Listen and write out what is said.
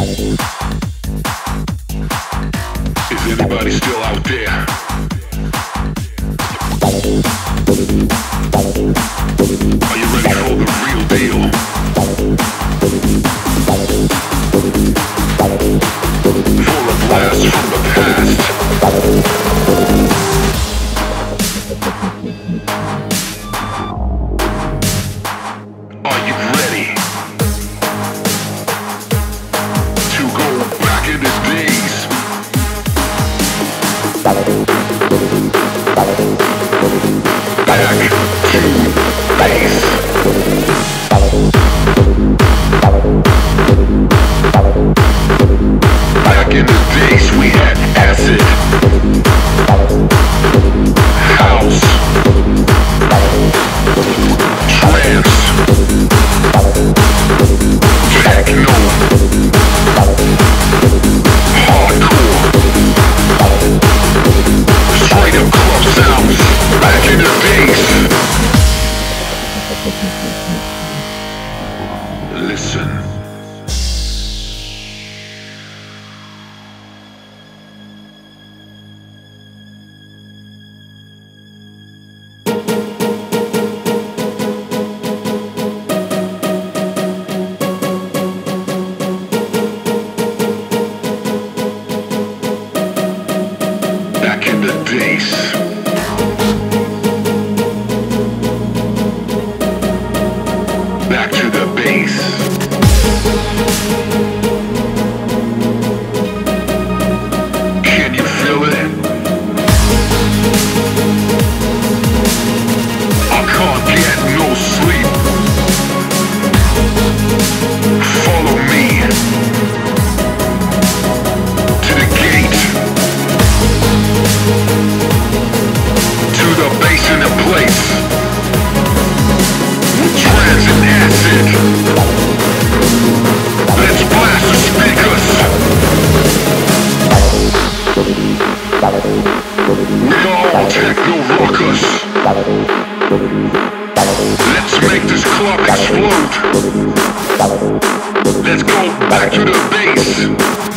Is anybody still out there? Are you ready for the real deal? For a blast from the past. Are you ready to go back in these days? Back to base. Back in the days we had acid, house, trance, techno, hardcore, straight up club sounds. Back in the days. Listen. Back in the days. Back to the base. Can you feel it? I can't get no sleep. Follow me to the gate, to the base in the place. With trance and acid, let's blast the speakers. We all techno rockers. Let's make this club explode. Let's go back to the base.